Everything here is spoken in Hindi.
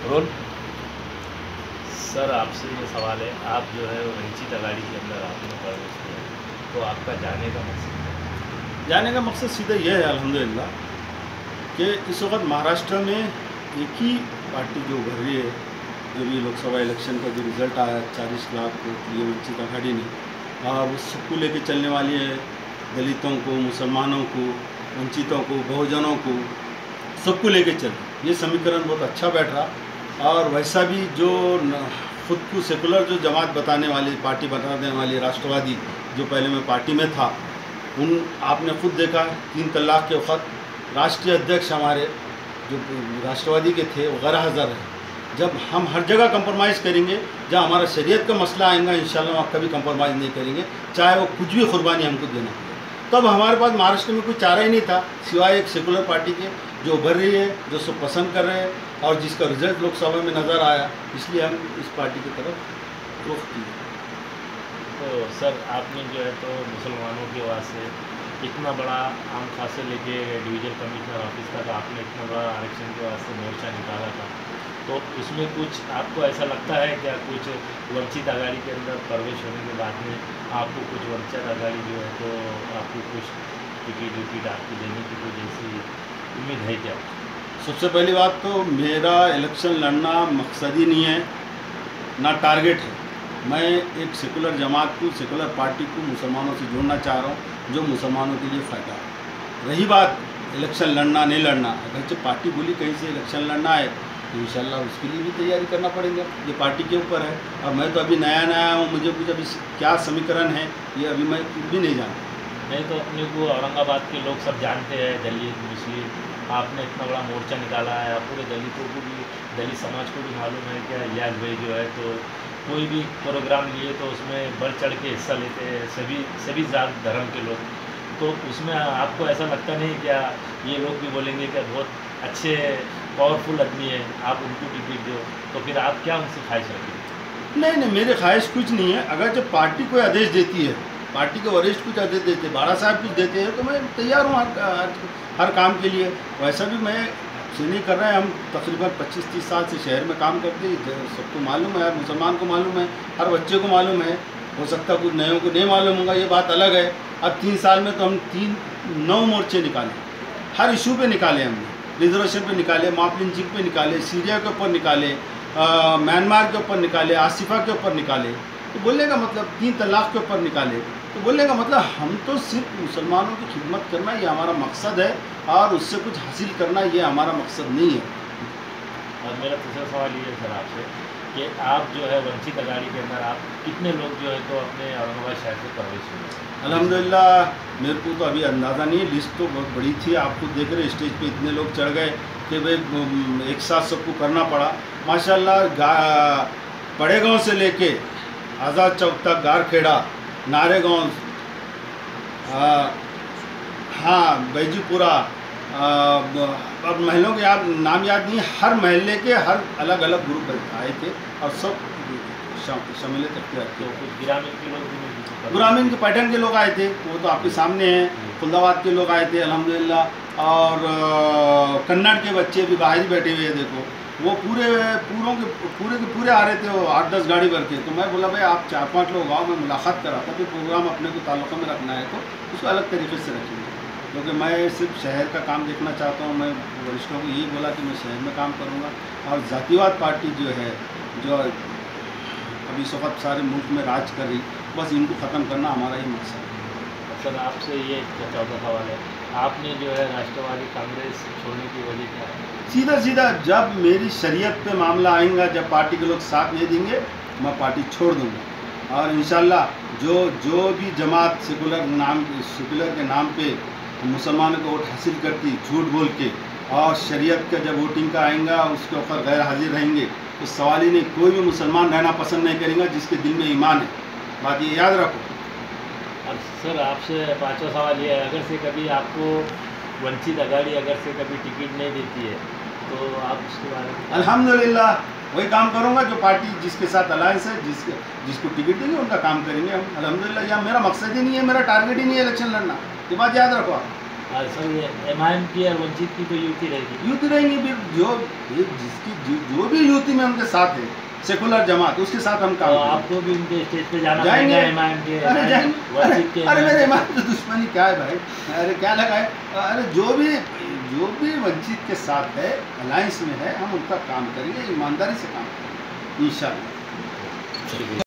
रोल। सर आपसे ये सवाल है, आप जो है वंचित अघाड़ी के अंदर आपने प्रवेश किया, तो आपका जाने का मकसद है? जाने का मकसद सीधा यह है अल्हम्दुलिल्लाह कि इस वक्त महाराष्ट्र में एक ही पार्टी जो उभर रही है। जो भी लोकसभा इलेक्शन का जो रिज़ल्ट आया 40 लाख वोट लिए वंचित अघाड़ी ने, वो सबको लेके चलने वाली है। दलितों को, मुसलमानों को, वंचितों को, बहुजनों को, सबको लेके चल, ये समीकरण बहुत अच्छा बैठ रहा। और वैसा भी जो खुद को सेकुलर जो जमात बताने वाली, पार्टी बताने वाली राष्ट्रवादी, जो पहले मैं पार्टी में था, उन आपने खुद देखा 3 तलाक के वक्त राष्ट्रीय अध्यक्ष हमारे जो राष्ट्रवादी के थे वो गैर हाज़िर है। जब हम हर जगह कंप्रोमाइज़ करेंगे, जब हमारा शरीयत का मसला आएगा, इंशाल्लाह हम कभी कंप्रोमाइज़ नहीं करेंगे, चाहे वो कुछ भी कुर्बानी हमको देना पड़े। तब हमारे पास महाराष्ट्र में कोई चारा ही नहीं था सिवाय एक सेकुलर पार्टी के जो उभर रही है, जो सब पसंद कर रहे हैं और जिसका रिजल्ट लोकसभा में नज़र आया, इसलिए हम इस पार्टी की तरफ रुख किए। तो सर आपने जो है तो मुसलमानों के वास्ते इतना बड़ा आम खास से लेके डिवीज़न कमिश्नर ऑफिस तक आपने इतना बड़ा आरक्षण के वास्ते मोर्चा निकाला था, तो उसमें कुछ आपको ऐसा लगता है क्या, कुछ वंचित अघाड़ी के अंदर प्रवेश होने के बाद में आपको कुछ वंचित अघाड़ी जो है तो आपको कुछ टिकट आपकी देने की कोई जैसी उम्मीद है क्या? सबसे पहली बात तो मेरा इलेक्शन लड़ना मकसद ही नहीं है, ना टारगेट है। मैं एक सेकुलर जमात को, सेकुलर पार्टी को मुसलमानों से जोड़ना चाह रहा हूँ, जो मुसलमानों के लिए फ़ायदा है। रही बात इलेक्शन लड़ना नहीं लड़ना, अगर जो पार्टी बोली कहीं से इलेक्शन लड़ना है तो इंशाल्लाह उसके लिए भी तैयारी करना पड़ेगा, ये पार्टी के ऊपर है। और मैं तो अभी नया हूँ, मुझे कुछ अभी क्या समीकरण है ये अभी मैं कुछ भी नहीं जानता। नहीं तो अपने को औरंगाबाद के लोग सब जानते हैं, दलित मुस्लिम, आपने इतना बड़ा मोर्चा निकाला है, पूरे दलितों को भी, दलित समाज को भी मालूम है कि याद भाई जो है तो कोई भी प्रोग्राम लिए तो उसमें बढ़ चढ़ के हिस्सा लेते हैं सभी जात धर्म के लोग। तो उसमें आपको ऐसा लगता नहीं क्या ये लोग भी बोलेंगे कि बहुत अच्छे पावरफुल आदमी है, आप उनको टिकट दो, तो फिर आप क्या उनसे ख्वाहिश रखेंगे? नहीं, मेरी ख्वाहिश कुछ नहीं है। अगर जब पार्टी कोई आदेश देती है, पार्टी के वरिष्ठ कुछ आदेश देते हैं, बाड़ा साहब कुछ देते हैं, तो मैं तैयार हूँ हर काम के लिए। वैसा भी मैं से नहीं कर रहे हैं, हम तकरीबन 25-30 साल से शहर में काम करते हैं, सबको मालूम है, हर मुसलमान को मालूम है, हर बच्चे को मालूम है। हो सकता है कुछ नयों को नहीं मालूम होगा, ये बात अलग है। अब 3 साल में तो हम 9 मोर्चे निकाले, हर इशू पे निकाले हमने, रिजर्वेशन पे निकाले, मॉब लिंचिंग पे निकाले, सीरिया के ऊपर निकाले, म्यांमार के ऊपर निकाले, आसिफा के ऊपर निकाले। तो बोलने का मतलब 3 तलाक के ऊपर निकाले, तो बोलने का मतलब हम तो सिर्फ मुसलमानों की खिदमत करना ये हमारा मकसद है और उससे कुछ हासिल करना ये हमारा मकसद नहीं है। और मेरा दूसरा सवाल ये है सर आपसे कि आप जो है वंचित अघाड़ी के अंदर आप कितने लोग जो है तो अपने औरंगाबाद शहर से प्रवेश हुए? अल्हम्दुलिल्लाह मेरे को तो अभी अंदाज़ा नहीं है, लिस्ट तो बहुत बड़ी थी। आपको देख रहे स्टेज पे इतने लोग चढ़ गए कि भाई एक साथ सबको करना पड़ा। माशाल्लाह बड़े गांव से लेके आज़ाद चौक तक, गारखेड़ा, नारेगांव, हाँ बैजूपुरा, अब महलों के नाम याद नहीं, हर महल्ले के हर अलग अलग ग्रुप आए थे और सब शमूलियत अख्तियार तो किया। कुछ ग्रामीण के लोग भी नहीं? ग्रामीण के पैटर्न के लोग आए थे, वो तो आपके सामने हैं। खुलदाबाद के लोग आए थे अल्हम्दुलिल्लाह, और कन्नड़ के बच्चे भी बाहर ही बैठे हुए हैं, देखो वो पूरे के पूरे आ रहे थे, वो 8-10 गाड़ी भर के। तो मैं बोला भाई आप 4-5 लोग आओ, मैं मुलाकात कराता, फिर प्रोग्राम अपने को ताल्लुक़ में रखना है तो उसको अलग तरीके से रखेंगे, क्योंकि मैं सिर्फ शहर का काम देखना चाहता हूँ। मैं वरिष्ठों को यही बोला कि मैं शहर में काम करूँगा, और जातिवाद पार्टी जो है, जो अभी इस वक्त सारे मुल्क में राज कर रही, बस इनको ख़त्म करना हमारा ही मकसद है। सर आपसे ये चौथा सवाल है, आपने जो है राष्ट्रवादी कांग्रेस छोड़ने की वजह क्या है? सीधा जब मेरी शरीयत पे मामला आएगा, जब पार्टी के लोग साथ नहीं देंगे, मैं पार्टी छोड़ दूँगा। और इंशाल्लाह जो भी जमात सेकुलर के नाम पे मुसलमानों को वोट हासिल करती झूठ बोल के, और शरीयत का जब वोटिंग का आएगा उसके ऊपर गैर हाजिर रहेंगे, तो सवाल ही नहीं, कोई भी मुसलमान रहना पसंद नहीं करेगा जिसके दिल में ईमान है। बात ये याद रखो। और सर आपसे 5वां सवाल ये है, अगर से कभी आपको वंचित अघाड़ी अगर से कभी टिकट नहीं देती है तो आप उसके बारे में? अल्हम्दुलिल्लाह वही काम करूंगा जो पार्टी जिसके साथ अलायंस है, जिसको टिकट देंगे उनका काम करेंगे हम। अल्हम्दुलिल्लाह यह मेरा मकसद ही नहीं है, मेरा टारगेट ही नहीं है इलेक्शन लड़ना, ये बात याद रखो आप। सर ये MIM की और वंचित की तो युति रहेगी। युति रहेंगी फिर जो भी युति में उनके साथ है सेकुलर जमात, उसके साथ हम काम तो करेंगे। आपको भी उनके स्टेज पे जाना जाएंगे। पड़ेगा MIM के, अरे जाएंगे। वंचित के। अरे मेरे MIM से दुश्मनी क्या है भाई, अरे क्या लगा है, अरे जो भी वंचित के साथ है, अलायंस में है, हम उनका काम करेंगे, ईमानदारी से काम करेंगे इंशाल्लाह।